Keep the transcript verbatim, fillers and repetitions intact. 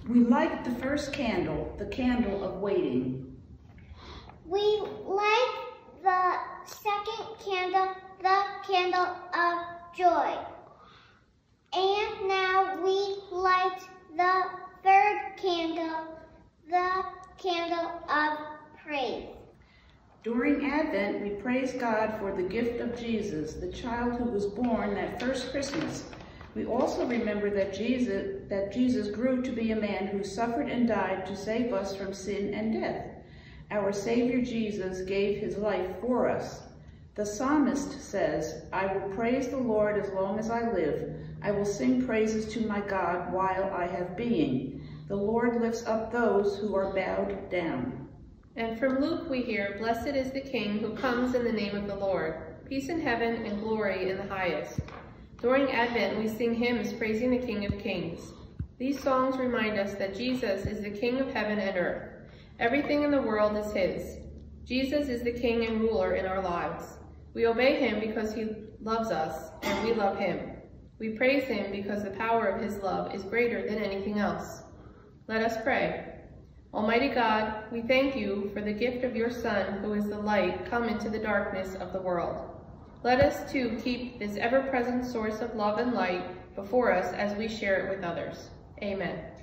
We light the first candle, the candle of waiting. We light the second candle, the candle of joy. And now we light the third candle, the candle of praise. During Advent, we praise God for the gift of Jesus, the child who was born that first Christmas. We also remember that Jesus, that Jesus grew to be a man who suffered and died to save us from sin and death. Our Savior Jesus gave his life for us. The psalmist says, "I will praise the Lord as long as I live. I will sing praises to my God while I have being. The Lord lifts up those who are bowed down." And from Luke we hear, "Blessed is the King who comes in the name of the Lord. Peace in heaven and glory in the highest." During Advent, we sing hymns praising the King of Kings. These songs remind us that Jesus is the King of heaven and earth. Everything in the world is his. Jesus is the King and ruler in our lives. We obey him because he loves us, and we love him. We praise him because the power of his love is greater than anything else. Let us pray. Almighty God, we thank you for the gift of your Son, who is the light come into the darkness of the world. Let us, too, keep this ever-present source of love and light before us as we share it with others. Amen.